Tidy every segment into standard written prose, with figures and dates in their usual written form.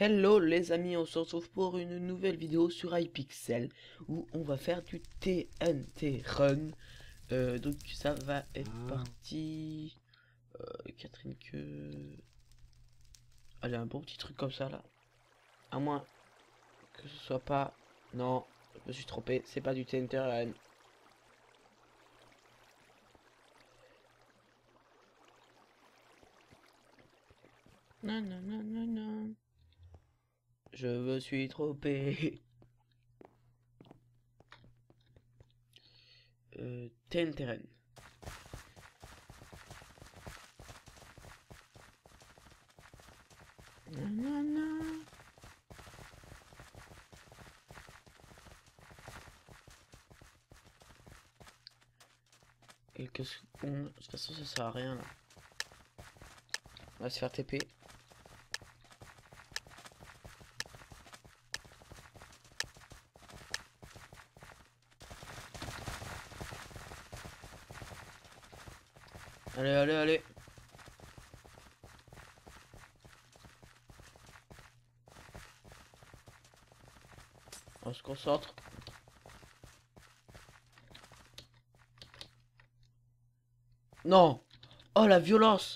Hello les amis, on se retrouve pour une nouvelle vidéo sur Hypixel où on va faire du TNT Run. Donc ça va être parti. Catherine que... Allez, un bon petit truc comme ça là. À moins que ce soit pas... Non, je me suis trompé, c'est pas du TNT Run. Non, non, non, non, non. Je me suis trompé. TNT Run. Non, non, non. Quelques secondes. De toute façon, ça sert à rien là. On va se faire TP. Allez, allez, allez. On se concentre. Non. Oh la violence.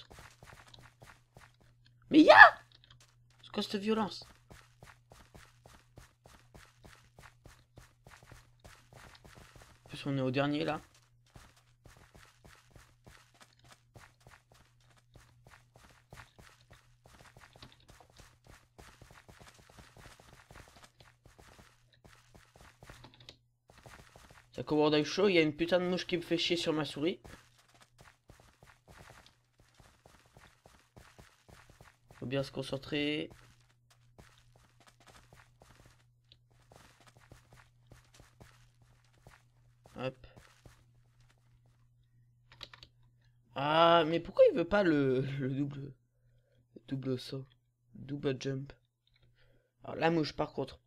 Mais ya. C'est quoi cette violence? En plus on est au dernier là. Ça commence à être chaud, il y a une putain de mouche qui me fait chier sur ma souris. Faut bien se concentrer. Hop. Ah, mais pourquoi il veut pas le double saut? Double jump. Alors la mouche par contre.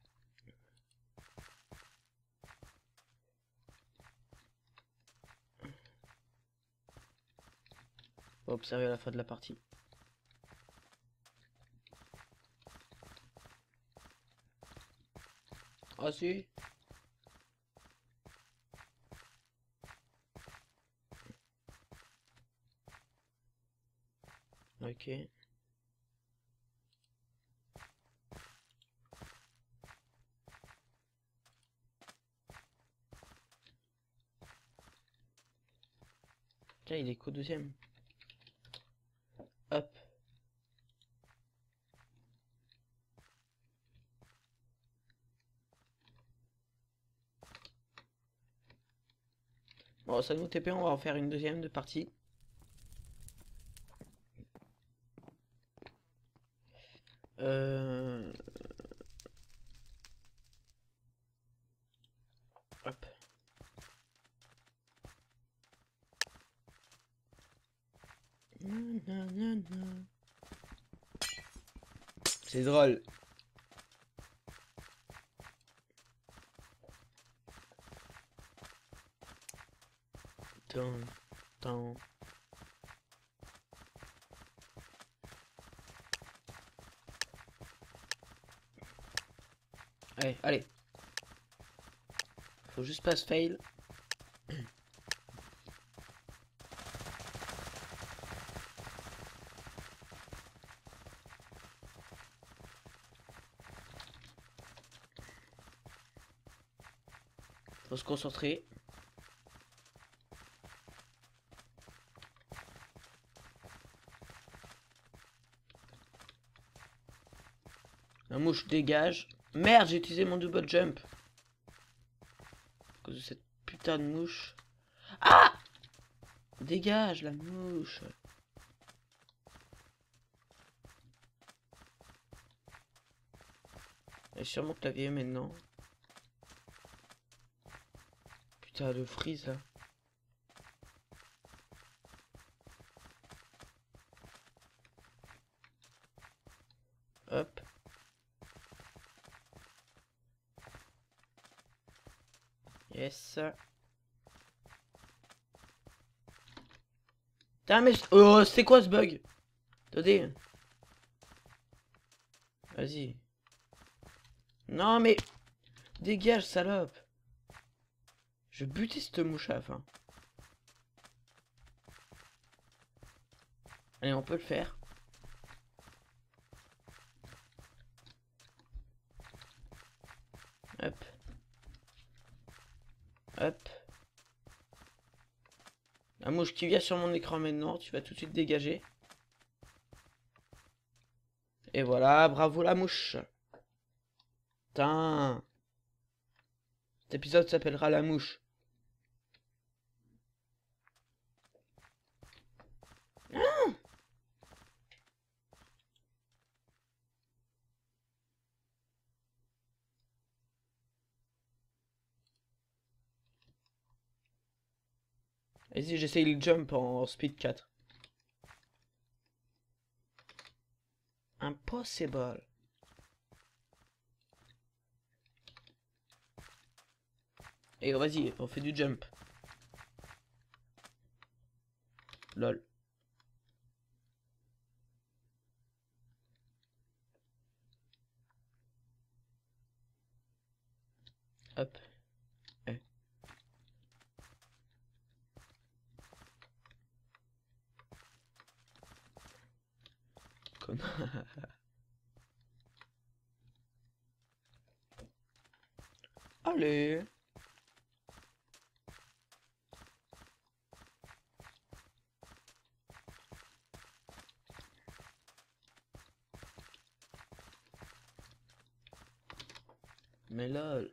On va observer à la fin de la partie. Ah si. Ok. Tiens, il est qu'au deuxième. Hop. Bon, ça nous TP, on va en faire une deuxième de partie. Hop. C'est drôle. Tant. Allez, allez. Faut juste pas se fail. Faut se concentrer. La mouche dégage. Merde, j'ai utilisé mon double jump. À cause de cette putain de mouche. Ah! Dégage la mouche. Elle est sûrement clavier maintenant. Putain de freeze là. Hop. Yes. Putain mais... Oh, c'est quoi ce bug? Attendez. Vas-y. Non mais... Dégage, salope. Je vais buter cette mouche à la fin. Allez, on peut le faire. Hop. Hop. La mouche qui vient sur mon écran maintenant, tu vas tout de suite dégager. Et voilà, bravo la mouche. Putain. Cet épisode s'appellera la mouche. Vas-y, j'essaye le jump en speed 4. Impossible. Et vas-y, on fait du jump. Lol. Hop. Allez. Mais lol.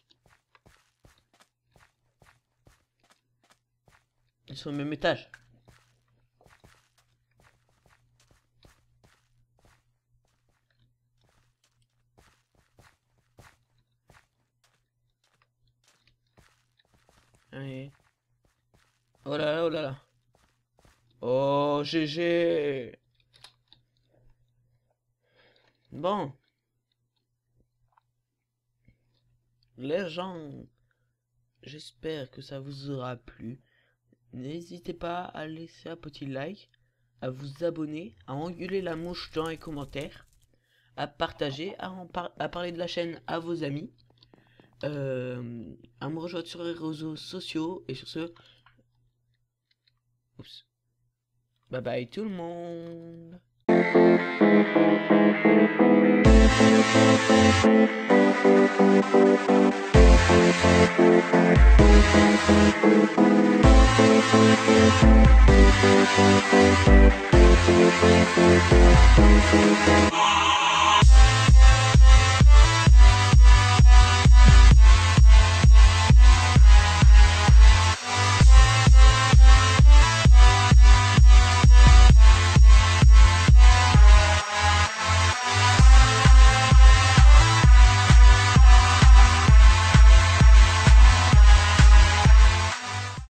Ils sont au même étage. Allez. Oh là là, oh là là. Oh, GG. Bon. Les gens, j'espère que ça vous aura plu. N'hésitez pas à laisser un petit like, à vous abonner, à engueuler la mouche dans les commentaires, à partager, à parler de la chaîne à vos amis, à me rejoindre sur les réseaux sociaux, et sur ce... Oups. Bye bye tout le monde.